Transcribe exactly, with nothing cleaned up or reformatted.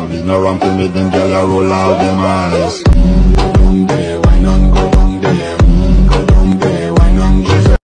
Now is no wrong to make them girl a roll out them eyes.